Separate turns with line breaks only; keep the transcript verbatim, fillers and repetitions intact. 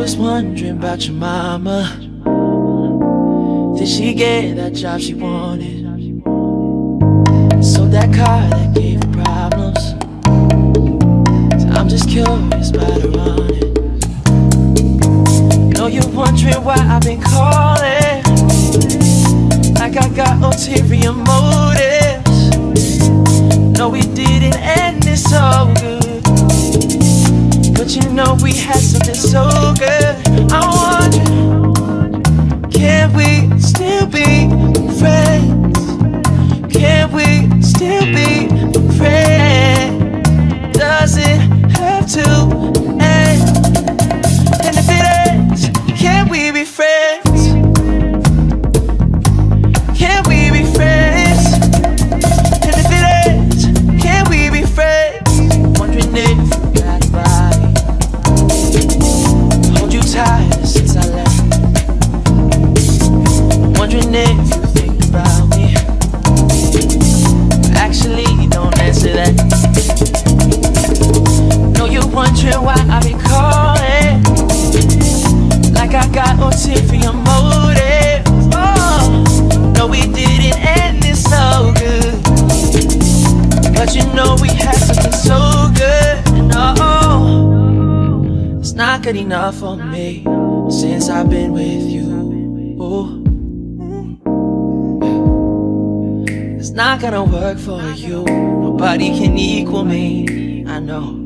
was wondering about your mama. Did she get that job she wanted? Sold that car that gave her problems. So I'm just curious about her on it. Know you're wondering why I've been calling, like I got ulterior motives. No, we didn't end it so good, but you know we had something so good. I'm wondering, can we still be friends? Can we still be friends? Does it have to end? And if it ends, can we be friends? Can we be friends? And if it ends, can we be friends? Wondering if you got a body, hold you tight since I left. Wondering if you think about me. Actually, don't answer that. Know you're wondering why I be calling, like I got ulterior motives. Oh, no, we didn't end it so good, but you know we had something so good. No, it's not good enough for me since I've been with you. Ooh. It's not gonna work for you. Nobody can equal me, I know.